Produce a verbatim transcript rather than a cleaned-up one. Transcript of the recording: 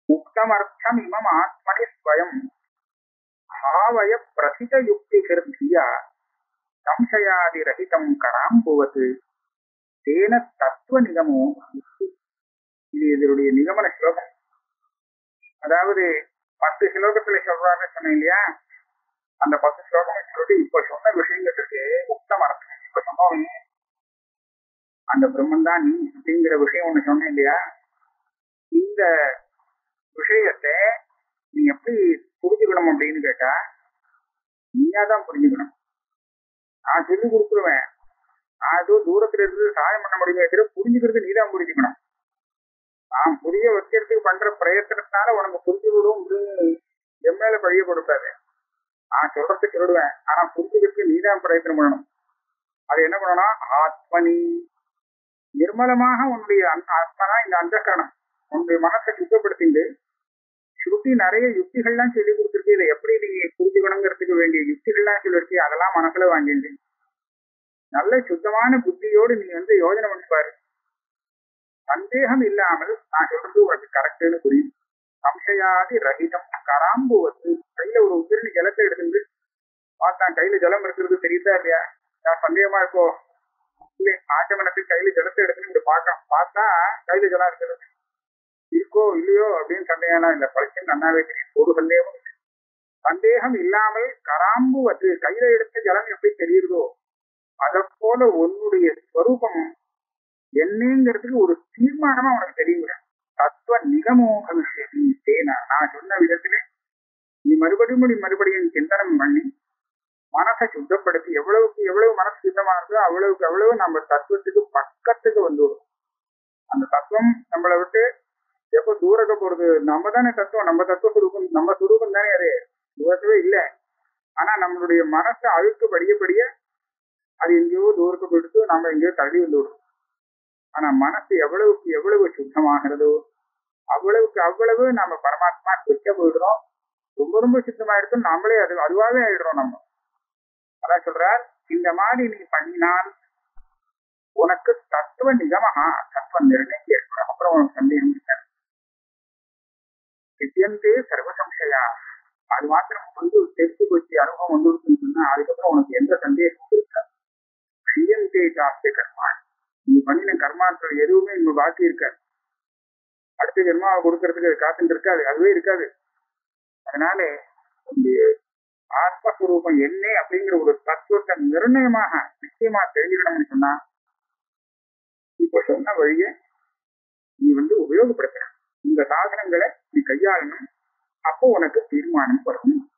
முக்தமர்த்தம் இமம் ஆத்மனி ஸ்வயம் பாவய பிரசித யுக்தி கிருத்தியா சம்சயாதி ரஹிதம் கராம்புவது தேன தத்துவ நிகமோ. இது இதனுடைய நிகமன ஸ்லோகம். அதாவது பத்து ஸ்லோகத்துல சொல்றாரு சொன்னேன் இல்லையா, அந்த பத்து ஸ்லோகம் சொல்லிட்டு இப்ப சொன்ன விஷயங்களுக்கு முக்தம் அர்த்தம். இப்ப சொன்னோம் அந்த பிரம்மன் தான் நீ அப்படிங்கிற விஷயம் ஒண்ணு சொன்னேன் இல்லையா, இந்த விஷயத்தை நீ எப்படி புரிஞ்சுக்கணும் அப்படின்னு கேட்டா நீயாதான் புரிஞ்சுக்கணும். நான் சொல்லி கொடுத்துருவேன், நான் ஏதோ தூரத்துல இருந்து சகாயம் பண்ண முடியுமே தவிர புரிஞ்சுக்கிறது நீதான் புரிஞ்சுக்கணும். நான் புரிய வைக்கிறதுக்கு பண்ற பிரயத்தனத்தால உனக்கு புரிஞ்சு விடும் அப்படின்னு என் மேல பழிய கொடுக்காது. நான் சொல்றதுக்கு சொல்லிடுவேன், ஆனா புரிஞ்சுக்கிறதுக்கு நீதான் பிரயத்தனம் பண்ணணும். அது என்ன பண்ணணும், ஆத்மனி நிர்மலமாக உன்னுடைய ஆத்மனா இந்த அந்தகரணம் உன்னுடைய மனசை சுத்தப்படுத்திட்டு ஸ்ருதி நிறைய யுக்திகள்லாம் சொல்லி கொடுத்துருக்கு. இதை எப்படி நீங்க புரிஞ்சுக்கணுங்கிறதுக்கு வேண்டிய யுக்திகள்லாம் சொல்லிருக்கு. அதெல்லாம் மனசுல வாங்கிட்டு நல்ல சுத்தமான புத்தியோடு நீ வந்து யோஜனை பண்ணிப்பாரு. சந்தேகம் இல்லாமல் நான் சொல்றது உனக்கு கரெக்டுன்னு புரியும். சம்சயாதி ரஹிதம் கராம்புவது. கையில ஒரு உதிரணி ஜலத்தை எடுத்துட்டு பார்த்தான், கையில ஜலம் இருக்கிறது தெரியுதா இல்லையா, நான் சந்தேகமா இருக்கோ இல்லை ஆச்சமனத்துக்கு கையில ஜலத்தை எடுத்துட்டு பார்க்க பார்த்தா கையில ஜலம் இருக்கிறது இருக்கோ இல்லையோ அப்படின்னு சந்தேகம்லாம் இல்லை. பரிசு நன்னாவே தெரியும், ஒரு சந்தேகமும் இல்லை. சந்தேகம் இல்லாமல் கராம்புவது கையில எடுத்த ஜலம் எப்படி தெரியுதோ அதை போல உன்னுடைய ஸ்வரூபம் என்னங்கிறதுக்கு ஒரு தீர்மானமா உனக்கு தெரியுங்க. தத்துவ நிகமோ பவிஷ்யதி தேனா. நான் சொன்ன விதத்திலே நீ மறுபடியும் மறுபடியும் சிந்தனம் பண்ணி மனசை சுத்தப்படுத்தி எவ்வளவுக்கு எவ்வளவு மனசு சுத்தமா இருக்கோ அவ்வளவுக்கு அவ்வளவு நம்ம தத்துவத்துக்கு பக்கத்துக்கு வந்துடும். அந்த தத்துவம் நம்மளை விட்டு எப்போ தூரக்க போறது, நம்ம தானே தத்துவம், நம்ம தத்துவ சுரூபம், நம்ம சுரூபம் தானே, அது தூரத்தவே இல்லை. ஆனா நம்மளுடைய மனசை அழுக்கு படியபடிய அது எங்கேயோ தூரத்தை போயிடுத்து நம்ம எங்கேயோ தள்ளி வந்து விடுறோம். ஆனா மனசு எவ்வளவுக்கு எவ்வளவு சுத்தமாகிறதோ அவ்வளவுக்கு அவ்வளவு நம்ம பரமாத்மா கிட்ட போயிடுறோம். ரொம்ப ரொம்ப சுத்தமாயிடுத்தோம், நம்மளே அது அதுவாகவே ஆயிடுறோம். நம்ம அதான் சொல்றார், இந்த மாதிரி நீ பண்ணினால் உனக்கு தத்துவ நிகமஹா தத்துவ நிர்ணயம் ஏற்படும். அப்புறம் உனக்கு சந்தேகம் இருக்காது. சித்தியந்தே சர்வ சம்சயா. அது மாத்திரம் வந்து தெரிஞ்சு போச்சு அனுபவம் வந்துருக்குன்னு சொன்னா அதுக்கப்புறம் உனக்கு எந்த சந்தேகமும் இருக்காது. சித்தியந்தே ஜாஸ்திய கர்மா. நீ பண்ணின கர்மாக்கள் எதுவுமே இங்க பாக்கி இருக்காது. அடுத்த ஜென்மாவை கொடுக்கறதுக்கு காத்துட்டு இருக்காது, அதுவே இருக்காது. அதனால ஆத்மஸ்வரூபம் என்ன அப்படிங்கிற ஒரு தத்துவத்தை நிர்ணயமாக நிச்சயமா தெரிஞ்சுக்கணும்னு சொன்னா இப்ப சொன்ன வழியை நீ வந்து உபயோகப்படுத்தணும். இந்த சாதனங்களை நீ கையாளணும். அப்போ உனக்கு தீர்மானம் வரும்.